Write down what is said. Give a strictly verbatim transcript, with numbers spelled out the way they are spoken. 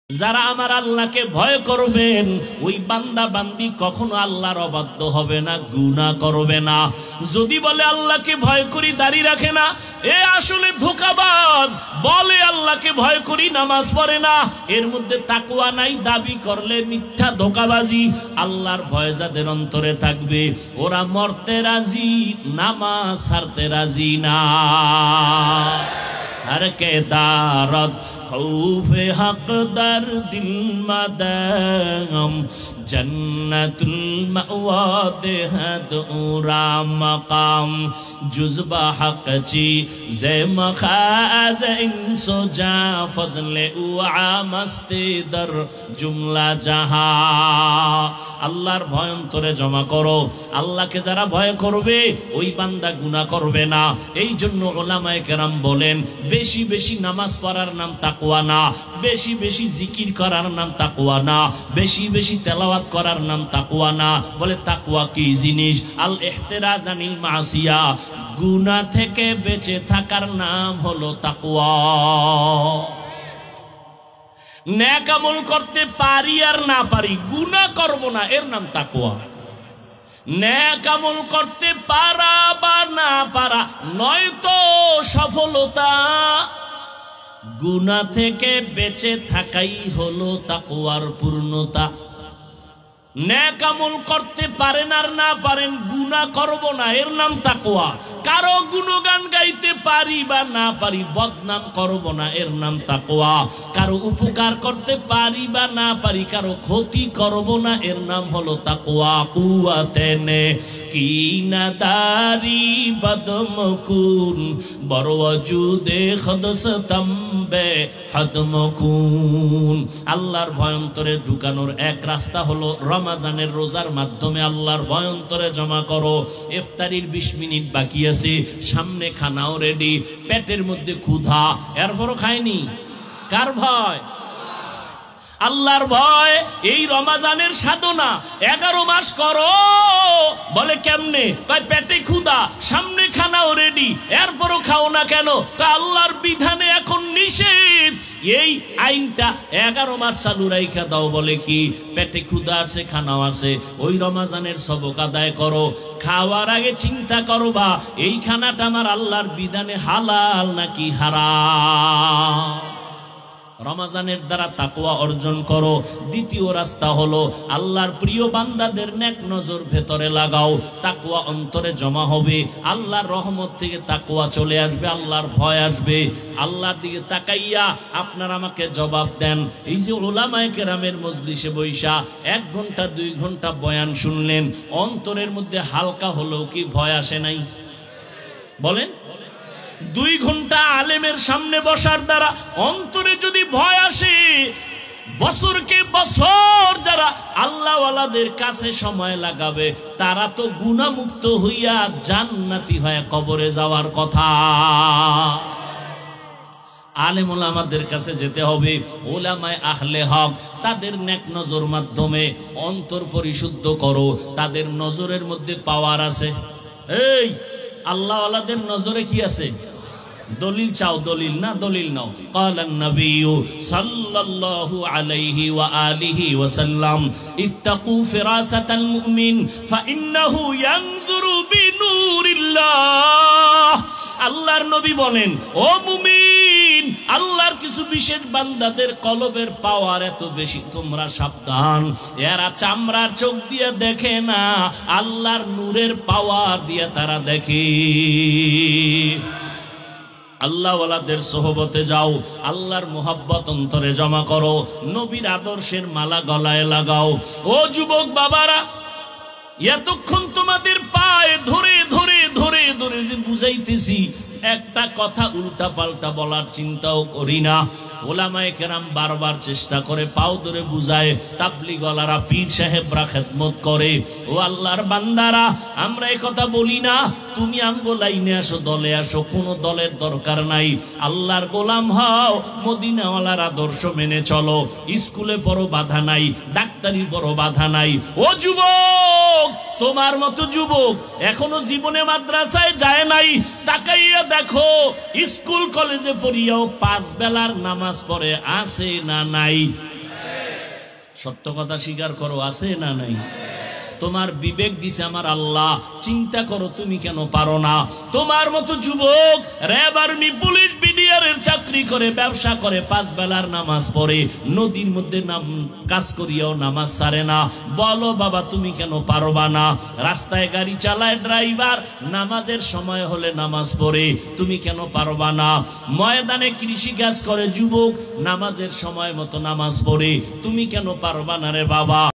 যারা আমার আল্লাহকে ভয় করবেন ওই বান্দা বান্দি কখনো আল্লাহর অবাধ্য হবে না, গুনাহ করবে না। যদি বলে আল্লাহকে ভয় করি দাড়ি রাখে না, এ আসলে ধোঁকাবাজ। বলে আল্লাহকে ভয় করি নামাজ পড়ে না, এর মধ্যে তাকওয়া নাই, দাবি করলে মিথ্যা ধোঁকাবাজি। আল্লাহর ভয় যাদের অন্তরে থাকবে ওরা মরতে রাজি, নামাজ ছাড়তে রাজি না। আর কে দারদ खौफे हक दर दिल मदम जन्नतुल मअवा देहद उरा मकाम जुज़बा हक ची ज़े मखाद इंसो जा फज़ले उआ मस्ती दर जुमला जहा। আল্লাহর ভয় অন্তরে জমা করো। আল্লাহকে যারা ভয় করবে ওই বান্দা গুনাহ করবে না। এই জন্য উলামায়ে কেরাম বলেন বেশি বেশি নামাজ পড়ার নাম তাকওয়া না, বেশি বেশি জিকির করার নাম তাকওয়া না, বেশি বেশি তেলাওয়াত করার নাম তাকওয়া না। বলে তাকওয়া কি জিনিস? আল ইহতিরাজ আনিল মাসিয়া, গুনাহ থেকে বেঁচে থাকার নাম হলো তাকওয়া। নেক আমল করতে পারি আর না পারি, গুনাহ করব না, এর নাম তাকওয়া। নেক আমল করতে পারা বা না পারা নয় তো সফলতা, গুনাহ থেকে বেঁচে থাকাই হলো তাকওয়ার পূর্ণতা। নেক আমল করতে পারেন আর না পারেন, গুনাহ করব না, এর নাম তাকওয়া। কারো গুণগান গাইতে পারি বা না পারি, বদনাম করব না, এর নাম তাকওয়া। কারো উপকার করতে পারি বা না পারি, কারো ক্ষতি করব না, এর নাম হলো তাকওয়া। কুওয়াতেনে কি নাদারি বদমকুন বরওয়াজুদে খদসতম্বে হদমকুন। আল্লাহর ভয় অন্তরে ঢুকানোর এক রাস্তা হলো রমজানের রোজার মাধ্যমে আল্লাহর ভয় অন্তরে জমা করো। ইফতারির বিশ মিনিট বাকি আছে, সামনে খানাও রেডি, পেটের মধ্যে ক্ষুধা, এরপরও খায়নি। কার ভয়? আল্লাহর ভয়। এই রমজানের সাধনা এগারো মাস করো। বলে কেমনে? কয় পেটে ক্ষুধা, সামনে খানাও রেডি, এরপরও খাও না কেন? তা আল্লাহর বিধানে এখন নিষেধ, এই আইনটা এগারো মাস চালু রাইখা দাও। বলে কি? পেটে ক্ষুধা আছে, খানাও আছে, ওই রমজানের সবক আদায় করো। খাওয়ার আগে চিন্তা করবা এই খানাটা আমার আল্লাহর বিধানে হালাল নাকি হারাম। রমজানের দ্বারা তাকওয়া অর্জন করো। দ্বিতীয় রাস্তা হলো আল্লাহর প্রিয় বান্দাদের নেক নজর ভেতরে লাগাও, তাকওয়া অন্তরে জমা হবে। আল্লাহর রহমত থেকে তাকওয়া চলে আসবে, আল্লাহর ভয় আসবে। আল্লাহর দিকে তাকাইয়া আপনার আমাকে জবাব দেন। এই যে উলামায়ে কেরামের মজলিসে বৈশা এক ঘন্টা দুই ঘন্টা বয়ান শুনলেন, অন্তরের মধ্যে হালকা হলেও কি ভয় আসে নাই? বলেন। দুই ঘন্টা আলেমের সামনে বসার দ্বারা অন্তরে যদি ভয় আসে, বছরকে বছর যারা আল্লাহওয়ালাদের কাছে সময় লাগাবে তারা তো গুনাহমুক্ত হইয়া জান্নাতি হয়ে কবরে যাওয়ার কথা। আলেম ওলামাদের কাছে যেতে হবে, ওলামায়ে আহলে হক, তাদের নেক নজর মাধ্যমে অন্তর পরিশুদ্ধ করো। তাদের নজরের মধ্যে পাওয়ার আছে। এই আল্লাহওয়ালাদের নজরে কি আছে? দলিল চাও? দলিল না, দলিল নাও। ক্বালান নবিয়্যু সাল্লাল্লাহু আলাইহি ওয়া আলিহি ওয়া সাল্লাম ইত্তাকু ফিরাসাতাল মুমিন ফাইন্নাহু ইয়ানজুরু বিনূরিল্লাহ। আল্লাহর নবী বলেন, ও মুমিন, আল্লাহর কিছু বিশেষ বান্দাদের কলবের পাওয়ার এত বেশি, তোমরা সাবধান। এরা চামড়ার চোখ দিয়ে দেখে না, আল্লাহর নূরের পাওয়ার দিয়ে তারা দেখে। আল্লাহওয়ালাদের সোহবতে যাও, আল্লাহর মোহাব্বত অন্তরে জমা করো, নবীর আদর্শের মালা গলায় লাগাও। ও যুবক বাবারা, এতক্ষণ তোমাদের পায়ে ধরে ধরে ধরে ধরে যে বুঝাইতেছি, একটা কথা উল্টা পাল্টা বলার চিন্তাও করি না। ওলামায়ে কেরাম বারবার চেষ্টা করে, পাও ধরে বুঝায়, তাবলীগওয়ালারা, পীর সাহেবরা খেদমত করে। ও আল্লাহর বান্দারা, আমরা এই কথা বলি না তুমি আমগো লাইনে আসো, দলে আসো, কোনো দলের দরকার নাই। আল্লাহর গোলাম হও, মদিনাওয়ালার আদর্শ মেনে চলো। স্কুলে পড়ো, বাধা নাই, ডাক্তারি পড়ো, বাধা নাই। ও যুবক, তোমার মতো যুবক এখনো জীবনে মাদ্রাসায় যায় নাই, তাকাইয়া দেখো স্কুল কলেজে পড়িয়াও পাঁচ বেলার নামাজ পড়ে আছে না নাই? সত্য কথা স্বীকার করো, আছে না নাই? তোমার বিবেক দিছে আমার আল্লাহ, চিন্তা করো তুমি কেন পারো না? তোমার মতো যুবক র্যাব আর্মি পুলিশ বিডিআরের চাকরি করে, ব্যবসা করে, পাঁচ বেলার নামাজ পড়ে, নদীর মধ্যে নাম কাজ করিয়াও নামাজ ছাড়ে না। বলো বাবা তুমি কেন পারবা না? রাস্তায় গাড়ি চালায় ড্রাইভার, নামাজের সময় হলে নামাজ পড়ে, তুমি কেন পারবা না? ময়দানে কৃষি কাজ করে যুবক, নামাজের সময় মতো নামাজ পড়ে, তুমি কেন পারবা না রে বাবা?